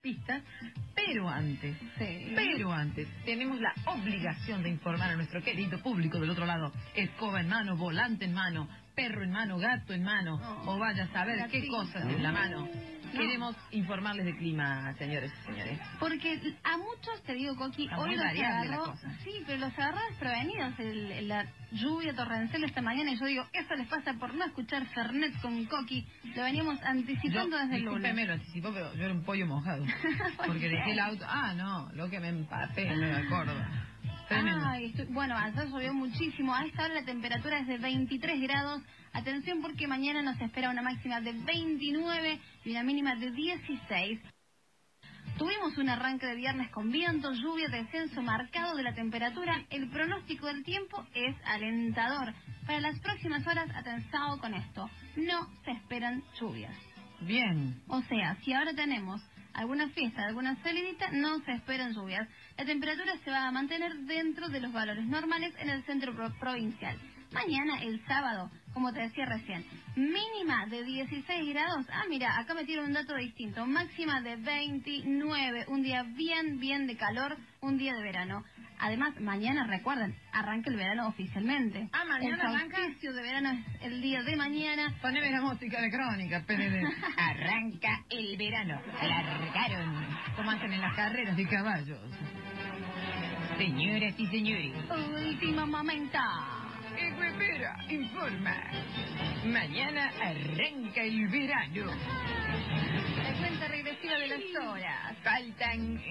pistas, pero antes, tenemos la obligación de informar a nuestro querido público del otro lado. Escoba en mano, volante en mano, perro en mano, gato en mano, o vaya a saber qué cosas en la mano. Queremos informarles de clima, señores y señores. Porque a muchos, te digo, Coqui, hoy los agarró, sí, pero los agarró desprevenidos la lluvia torrencial esta mañana, y yo digo, eso les pasa por no escuchar Fernet con Coqui. Lo veníamos anticipando desde el lunes. Me lo anticipó, pero yo era un pollo mojado. Porque dejé el auto. Lo que me empapé en Nueva Córdoba. Bueno, ayer llovió muchísimo. A esta hora la temperatura es de 23 grados. Atención, porque mañana nos espera una máxima de 29 y una mínima de 16. Tuvimos un arranque de viernes con viento, lluvia, descenso marcado de la temperatura. El pronóstico del tiempo es alentador. Para las próximas horas, atención con esto, no se esperan lluvias. Bien. O sea, si ahora tenemos alguna fiesta, alguna salidita, no se esperan lluvias. La temperatura se va a mantener dentro de los valores normales en el centro provincial. Mañana, el sábado, como te decía recién, mínima de 16 grados. Mira, acá me tiran un dato distinto. Máxima de 29, un día bien de calor, un día de verano. Además, mañana, recuerden, arranca el verano oficialmente. Mañana arranca. El solsticio de verano es el día de mañana. Poneme la música electrónica, PND. Arranca el verano. Largaron. Como hacen en las carreras de caballos. Señoras y señores. Último momento. Ecuepera informa. Mañana arranca el verano. La cuenta regresiva de las horas. Faltan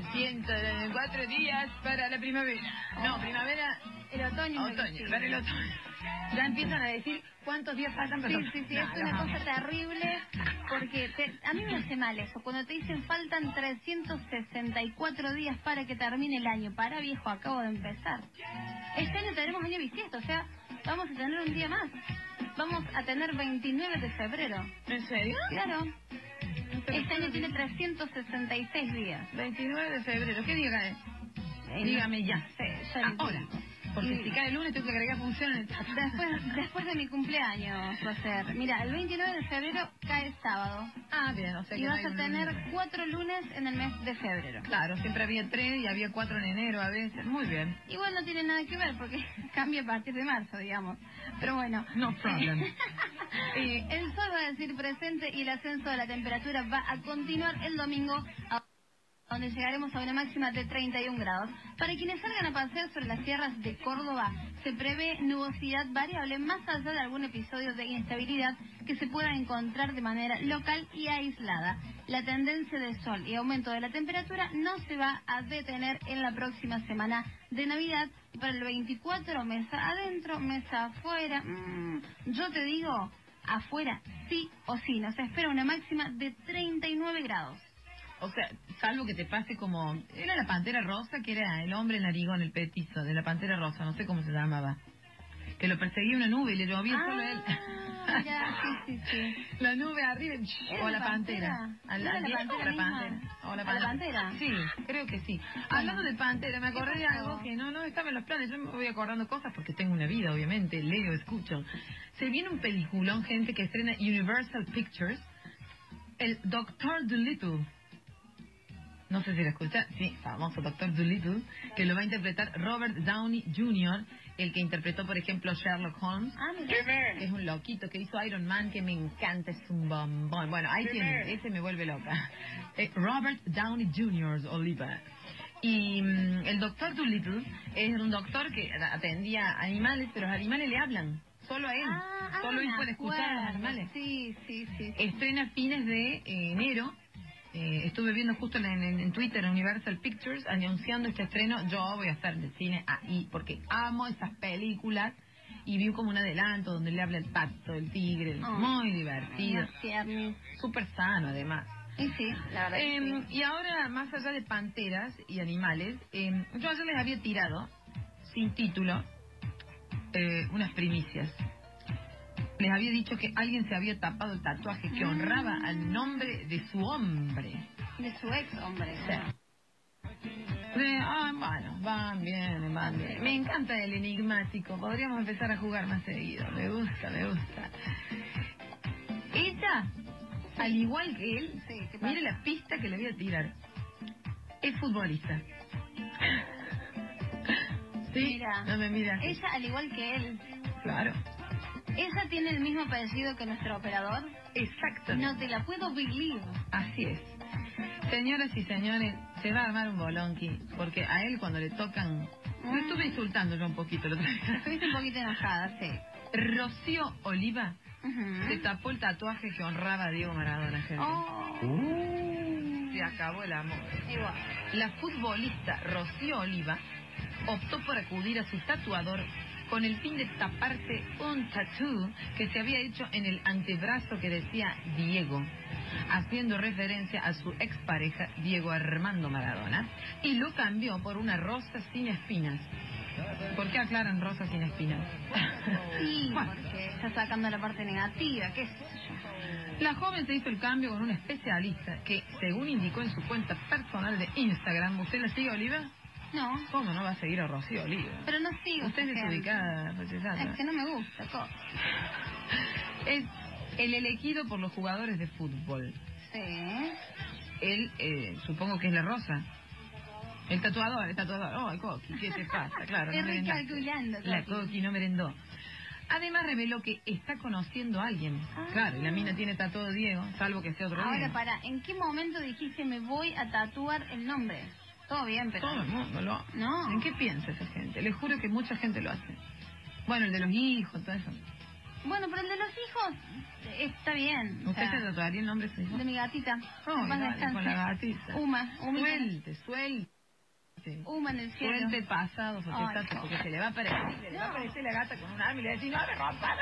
104 días para la primavera. No, primavera. El otoño. Para el otoño. Ya empiezan a decir cuántos días faltan. Sí, es una cosa terrible. Porque a mí me hace mal eso. Cuando te dicen faltan 364 días para que termine el año. Para, viejo, acabo de empezar. Este año tenemos año bisiesto, o sea, vamos a tener un día más. Vamos a tener 29 de febrero. ¿En serio? Claro. Este año tiene 366 días. 29 de febrero. ¿Qué día cae? Dígame ya. Sí, ahora. Porque si cae el lunes tengo que agregar función en el chat. Después de mi cumpleaños va a ser. Mira, el 29 de febrero cae sábado. Bien, o sea que y vas a tener 4 lunes en el mes de febrero. Claro, siempre había 3 y había 4 en enero a veces. Muy bien. Igual no tiene nada que ver porque cambia a partir de marzo, digamos. Pero bueno. No problem. El sol va a decir presente y el ascenso de la temperatura va a continuar el domingo, donde llegaremos a una máxima de 31 grados. Para quienes salgan a pasear sobre las sierras de Córdoba, se prevé nubosidad variable más allá de algún episodio de inestabilidad que se pueda encontrar de manera local y aislada. La tendencia de sol y aumento de la temperatura no se va a detener en la próxima semana de Navidad. Y para el 24, mesa adentro, mesa afuera. Yo te digo, afuera sí o sí. Nos espera una máxima de 39 grados. O sea, salvo que te pase como... Era la Pantera Rosa, que era el hombre narigón, el petizo de la Pantera Rosa, no sé cómo se llamaba. Que lo perseguía una nube y le llovía solo él. Ya, sí. La nube arriba o la pantera. ¿A la pantera? O la pantera. Sí, creo que sí. Hablando de pantera, me acordé de algo que no estaba en los planes. Yo me voy acordando cosas porque tengo una vida, obviamente. Leo, escucho. Se viene un peliculón, gente, que estrena Universal Pictures. El Doctor Dolittle. No sé si lo escucha, sí, famoso Doctor Dolittle, que lo va a interpretar Robert Downey Jr., el que interpretó, por ejemplo, Sherlock Holmes, que es un loquito, que hizo Iron Man, que me encanta, es un bombón. Bueno, ahí tiene, ese me vuelve loca. Robert Downey Jr., Oliver. Y el Doctor Dolittle es un doctor que atendía animales, pero los animales le hablan. Solo a él. Solo él puede escuchar a los animales. Sí. Estrena a fines de enero. Estuve viendo justo en Twitter Universal Pictures anunciando este estreno. Yo voy a estar en el cine ahí porque amo esas películas y vi como un adelanto donde le habla el pato, el tigre, muy divertido, súper sano además. Sí, la verdad que sí. Y ahora, más allá de panteras y animales, yo ayer les había tirado sin título unas primicias. Les había dicho que alguien se había tapado el tatuaje que honraba al nombre de su hombre. De su ex hombre. Sí. Bueno, van bien. Me encanta el enigmático. Podríamos empezar a jugar más seguido. Me gusta. Ella al igual que él, Sí, ¿qué pasa? mire la pista que le voy a tirar. Es futbolista. Sí, Mira, no me miras. ella, al igual que él, Claro, ella tiene el mismo apellido que nuestro operador. exactamente. No te la puedo believe. Así es. Señoras y señores, se va a armar un bolonqui, porque a él cuando le tocan... Lo estuve insultando yo un poquito la otra vez. Estuviste un poquito enojada, sí. Rocío Oliva Ujú. se tapó el tatuaje que honraba a Diego Maradona, gente. Oh, Se acabó el amor. igual. La futbolista Rocío Oliva optó por acudir a su tatuador con el fin de taparse un tatú que se había hecho en el antebrazo que decía Diego, haciendo referencia a su expareja Diego Armando Maradona, y lo cambió por una rosa sin espinas. ¿Por qué aclaran rosa sin espinas? Sí, Bueno, porque está sacando la parte negativa, qué sé yo. la joven se hizo el cambio con un especialista que, según indicó en su cuenta personal de Instagram, ¿usted la sigue, Oliva? No, ¿Cómo no va a seguir a Rocío Oliva? pero no sigo. Usted es esa gente. desubicada, Rocío. Es que no me gusta, Es el elegido por los jugadores de fútbol. Sí. Él, supongo que es la rosa. El tatuador. Oh, Coqui, ¿qué te pasa? Claro, no Es merendaste. recalculando, La Coqui. Coqui no merendó. Además reveló que está conociendo a alguien. Ah. Claro, y la mina tiene tatuado Diego, salvo que sea otro Ahora, Diego. ¿en qué momento dijiste me voy a tatuar el nombre? Todo bien, pero... Todo el mundo lo hace. No. ¿En qué piensa esa gente? Les juro que mucha gente lo hace. Bueno, el de los hijos, todo eso. Bueno, pero el de los hijos está bien. o ¿Usted sea, se tatuaría el nombre de su hijo? de mi gatita. Oh, En paz dale, descanse. con la gatita. Uma Suelte. Uma en el cielo. Suelte el pasado, Ay, porque se le va a aparecer, le va a aparecer la gata con un arma y le va a decir, no me rompan.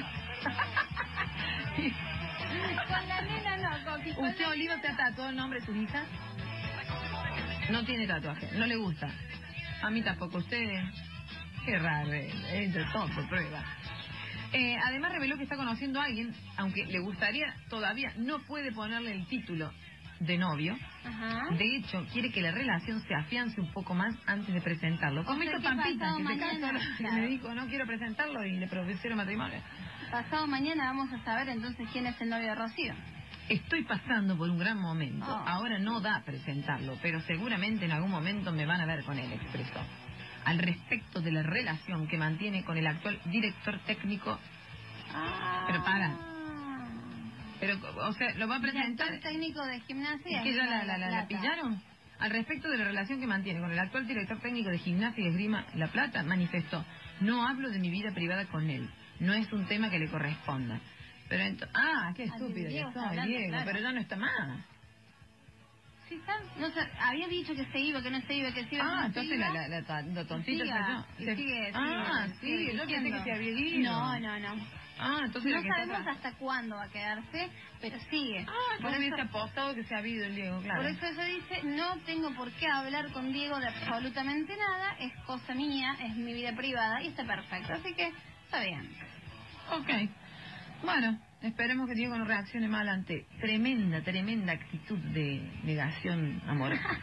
Con la nena no, Coqui. con ¿Usted, la Oliva, nena te ha tatuado el nombre de sus hijas? No tiene tatuaje, no le gusta. A mí tampoco, usted... Qué raro, es de tonto, prueba. Además reveló que está conociendo a alguien, aunque le gustaría, todavía no puede ponerle el título de novio. Ajá. De hecho, quiere que la relación se afiance un poco más antes de presentarlo. Como O sea, hizo que Pampita, pasado que se mañana, casó, claro. me dijo, no quiero presentarlo y le propusieron matrimonio. Pasado mañana vamos a saber entonces quién es el novio de Rocío. Estoy pasando por un gran momento. Oh. Ahora no da a presentarlo, pero seguramente en algún momento me van a ver con él, expresó. Al respecto de la relación que mantiene con el actual director técnico. Pero para. Pero, o sea, lo va a presentar. Director técnico de gimnasia. ¿Es que ya Esgrima la Plata. pillaron? Al respecto de la relación que mantiene con el actual director técnico de Gimnasia y Esgrima La Plata, manifestó: no hablo de mi vida privada con él, no es un tema que le corresponda. Pero qué estúpida que Diego está soy, hablando, Diego, claro. pero ya no está más. Sí, está. No sé, había dicho que se iba, que no se iba, que se iba. que no se Entonces iba. la tontita Siga, soy yo. y sigue, Sí, yo pensé que diciendo. se había ido. No. Entonces No la que está sabemos atrás. hasta cuándo va a quedarse, pero sigue. Yo por, hubiese eso, apostado que se había ido el Diego, claro. por eso ella dice, no tengo por qué hablar con Diego de absolutamente nada, es cosa mía, es mi vida privada y está perfecto. Así que está bien. Ok. Bueno, esperemos que Diego no reaccione mal ante tremenda actitud de negación amorosa.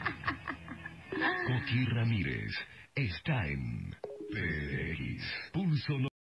Coqui Ramírez está en PX Pulso